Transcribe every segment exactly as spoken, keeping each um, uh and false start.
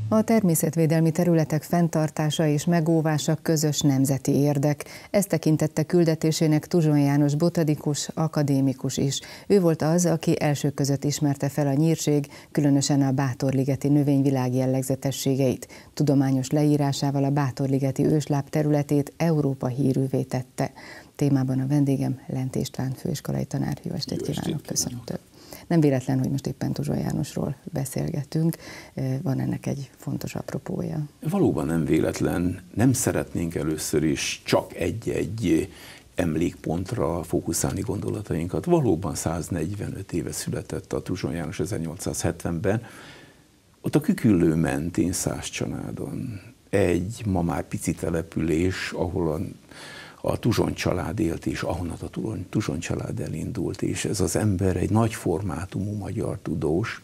A természetvédelmi területek fenntartása és megóvása közös nemzeti érdek. Ezt tekintette küldetésének Tuzson János botanikus, akadémikus is. Ő volt az, aki elsők között ismerte fel a nyírség, különösen a Bátorligeti növényvilág jellegzetességeit. Tudományos leírásával a Bátorligeti ősláp területét Európa hírűvé tette. Témában a vendégem Lent István főiskolai tanár. Jó estét kívánok, köszönöm. Nem véletlen, hogy most éppen Tuzson Jánosról beszélgetünk, van ennek egy fontos apropója. Valóban nem véletlen, nem szeretnénk először is csak egy-egy emlékpontra fókuszálni gondolatainkat. Valóban száznegyvenöt éve született a Tuzson János ezernyolcszázhetvenben, ott a Küküllő mentén Szászcsanádon. Egy ma már pici település, ahol a a Tuzson család élt, és ahonnan a Tuzson család elindult, és ez az ember egy nagy formátumú magyar tudós,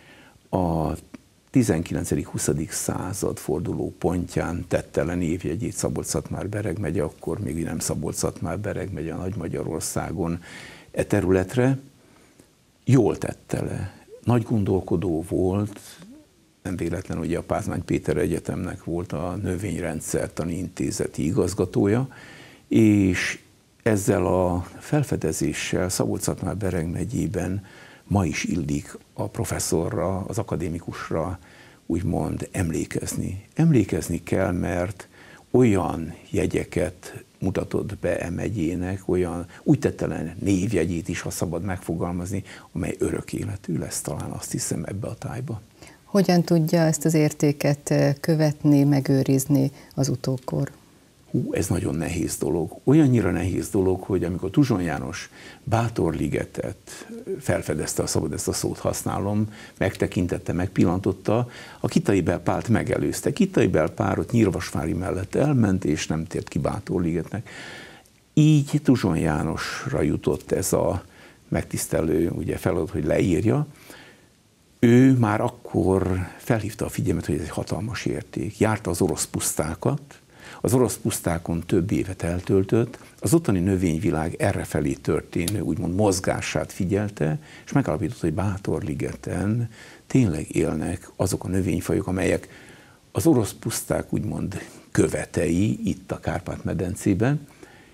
a tizenkilencedik-huszadik század forduló pontján tette le névjegyét Szabolcs-Szatmár-Bereg megye, akkor még nem Szabolcs-Szatmár-Bereg megye a Nagy-Magyarországon e területre, jól tette le. Nagy gondolkodó volt, nem véletlen, hogy a Pázmány Péter Egyetemnek volt a Növényrendszertani Intézeti igazgatója, és ezzel a felfedezéssel Szabolcs-Szatmár-Bereg megyében ma is illik a professzorra, az akadémikusra úgymond emlékezni. Emlékezni kell, mert olyan jegyeket mutatott be e megyének, olyan úgy tette le névjegyét is, ha szabad megfogalmazni, amely örök életű lesz, talán azt hiszem ebbe a tájba. Hogyan tudja ezt az értéket követni, megőrizni az utókor? Hú, ez nagyon nehéz dolog. Olyannyira nehéz dolog, hogy amikor Tuzson János Bátorligetet felfedezte, a szabad ezt a szót használom, megtekintette, megpillantotta, a Kitai-Bel Pált megelőzte. Kitai-Bel Pál ott Nyírvasvári mellett elment, és nem tért ki Bátorligetnek. Így Tuzson Jánosra jutott ez a megtisztelő ugye, feladat, hogy leírja. Ő már akkor felhívta a figyelmet, hogy ez egy hatalmas érték. Járta az orosz pusztákat, az orosz pusztákon több évet eltöltött, az ottani növényvilág errefelé történő úgymond mozgását figyelte, és megállapította, hogy Bátorligeten tényleg élnek azok a növényfajok, amelyek az orosz puszták úgymond követei itt a Kárpát-medencében,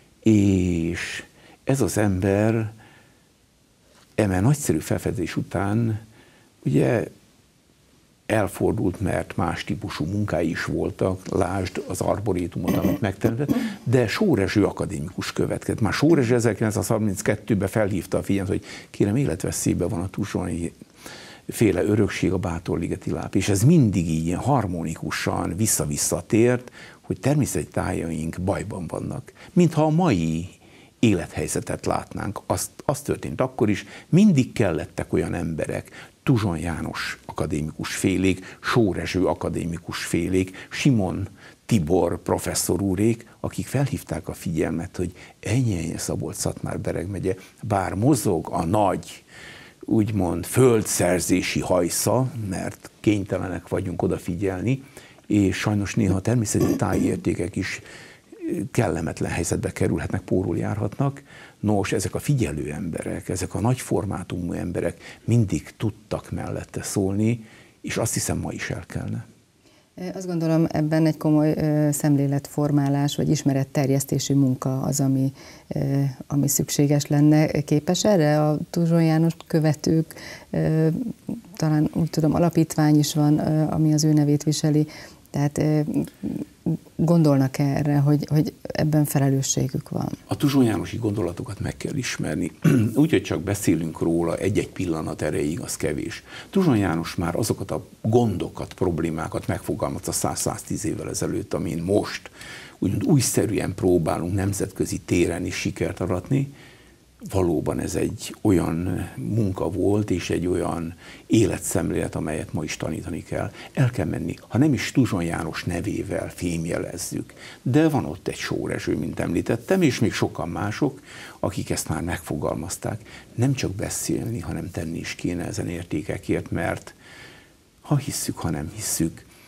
és ez az ember eme nagyszerű felfedezés után ugye elfordult, mert más típusú munkái is voltak, lásd az arborétumot, amit megteremtett, de Sóreső akadémikus következett. Már Sóreső ezerkilencszázharminckettőben felhívta a figyelmet, hogy kérem, életveszélyben van a Tuzsoni féle örökség, a Bátorligeti láp. És ez mindig így ilyen harmonikusan vissza-visszatért, hogy természeti tájaink bajban vannak. Mintha a mai élethelyzetet látnánk. Az, az történt akkor is, mindig kellettek olyan emberek, Tuzson János akadémikus félék, Sóreső akadémikus félék, Simon Tibor professzor úrék, akik felhívták a figyelmet, hogy ennyi Szabolcs-Szatmár-Bereg megye, bár mozog a nagy, úgymond földszerzési hajsza, mert kénytelenek vagyunk odafigyelni, és sajnos néha a természeti tájértékek is kellemetlen helyzetbe kerülhetnek, pórul járhatnak. Nos, ezek a figyelő emberek, ezek a nagy formátumú emberek mindig tudtak mellette szólni, és azt hiszem, ma is el kellene. Azt gondolom, ebben egy komoly szemléletformálás, vagy ismeretterjesztési munka az, ami, ami szükséges lenne. Képes erre a Tuzson Jánost követők, talán úgy tudom, alapítvány is van, ami az ő nevét viseli, tehát gondolnak -e erre, hogy, hogy ebben felelősségük van? A Tuzson Jánosi gondolatokat meg kell ismerni. Úgy, hogy csak beszélünk róla egy-egy pillanat erejéig, az kevés. Tuzson János már azokat a gondokat, problémákat megfogalmazta száz-száztíz évvel ezelőtt, amin most úgymond újszerűen próbálunk nemzetközi téren is sikert aratni. Valóban ez egy olyan munka volt, és egy olyan életszemlélet, amelyet ma is tanítani kell. El kell menni, ha nem is Tuzson János nevével fémjelezzük, de van ott egy Sóreső, mint említettem, és még sokan mások, akik ezt már megfogalmazták. Nem csak beszélni, hanem tenni is kéne ezen értékekért, mert ha hisszük, ha nem hisszük,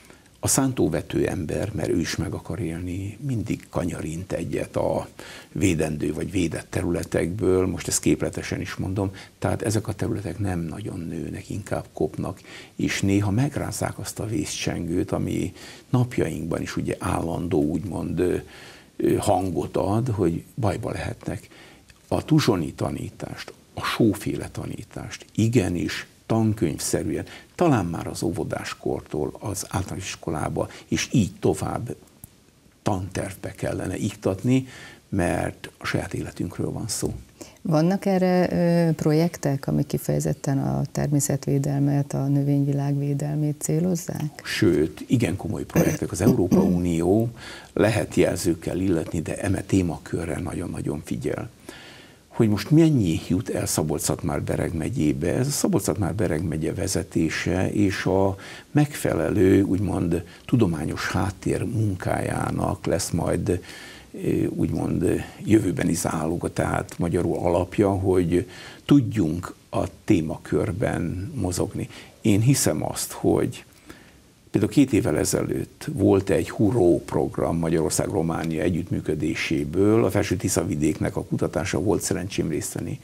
A szántóvető ember, mert ő is meg akar élni, mindig kanyarint egyet a védendő vagy védett területekből, most ezt képletesen is mondom, tehát ezek a területek nem nagyon nőnek, inkább kopnak, és néha megrázzák azt a vészcsengőt, ami napjainkban is ugye állandó, úgymond hangot ad, hogy bajba lehetnek. A tuzsoni tanítást, a sóféle tanítást igenis tankönyvszerűen, talán már az óvodáskortól az általános iskolába, és így tovább tantervbe kellene iktatni, mert a saját életünkről van szó. Vannak erre ö, projektek, amik kifejezetten a természetvédelmet, a növényvilág védelmét célozzák? Sőt, igen komoly projektek. Az Európa Unió lehet jelzőkkel illetni, de eme témakörre nagyon-nagyon figyel. Hogy most mennyi jut el Szabolcs-Szatmár-Bereg megyébe, ez a Szabolcs-Szatmár-Bereg megye vezetése és a megfelelő, úgymond tudományos háttér munkájának lesz majd úgymond jövőbeni záloga, tehát magyarul alapja, hogy tudjunk a témakörben mozogni. Én hiszem azt, hogy például két évvel ezelőtt volt egy Huró program Magyarország-Románia együttműködéséből, a Felső-Tiszavidéknek a kutatása volt szerencsém részt venni.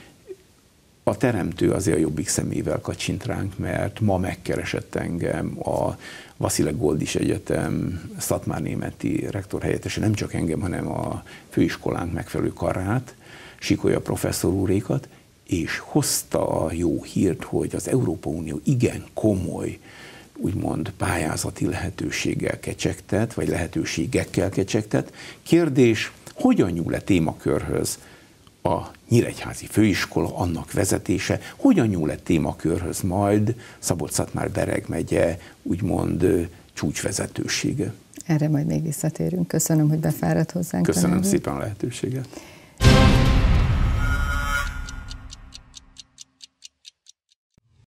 A teremtő azért a Jobbik szemével kacsint ránk, mert ma megkeresett engem a Vasile Goldis Egyetem szatmárnémeti rektor helyettese, nem csak engem, hanem a főiskolánk megfelelő karát, Sikolya professzor úrékat, és hozta a jó hírt, hogy az Európa Unió igen komoly, úgymond pályázati lehetőséggel kecsegtet, vagy lehetőségekkel kecsegtet. Kérdés, hogyan nyúl-e témakörhöz a Nyíregyházi Főiskola, annak vezetése, hogyan nyúl-e témakörhöz majd Szabolcs-Szatmár-Bereg megye, úgymond csúcsvezetősége? Erre majd még visszatérünk. Köszönöm, hogy befáradt hozzánk. Köszönöm szépen a lehetőséget.